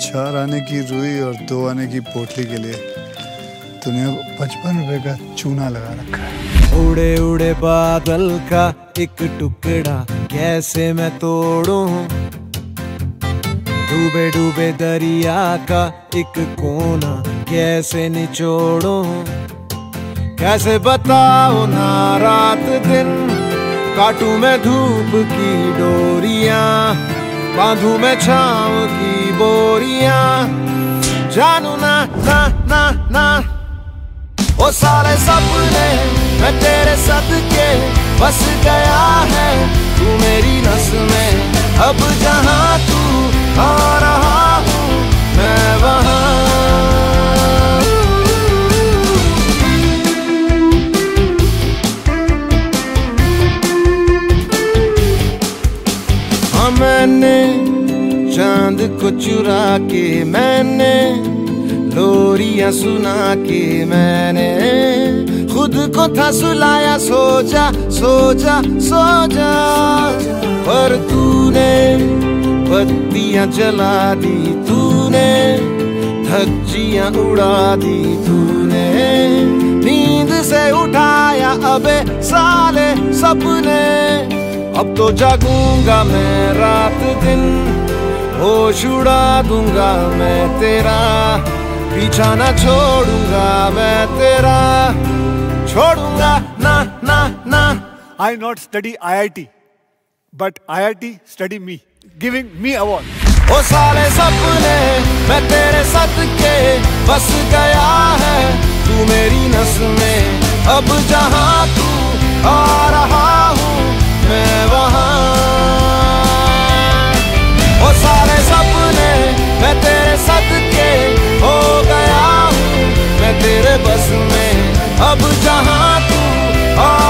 4 आने की रुई और 2 आने की पोटली के लिए तूने 55 रुपए का चूना लगा रखा है। उड़े उड़े बादल का एक टुकड़ा कैसे मैं तोड़ूं, डूबे डूबे दरिया का एक कोना कैसे निचोड़ूं, कैसे बताओ ना रात दिन, काटूं मैं धूप की डोरियां, बांधूं मैं छांव की बोरियां, जानू ना ना ना ना वो सारे सपने मैं तेरे सदके बस गया है, तू मेरी नस में, अब जहां तू आ रहा हूँ मैं वहां। हाँ मैंने चांद को चुरा के, मैंने लोरियां सुना के, मैंने खुद को था सुलाया, सो जा सो जा सो जा, पर तूने बत्तियां जला दी, तूने धज्जियां उड़ा दी, तूने नींद से उठाया अबे साले सपने, अब तो जागूंगा मैं रात दिन, होश उड़ा दूंगा मैं तेरा, पीछा ना छोड़ूंगा मैं तेरा, छोड़ूंगा ना ना ना। I not study IIT, but IIT study me, giving me award. ओ सारे सपने मैं तेरे सदके बस गया है, तू मेरी नस में, अब जहां तू आ रहा हूँ मैं वहां। ओ सारे सपने मैं तेरे सदके हो गया हूँ मैं तेरे बस में, अब जहां तू आ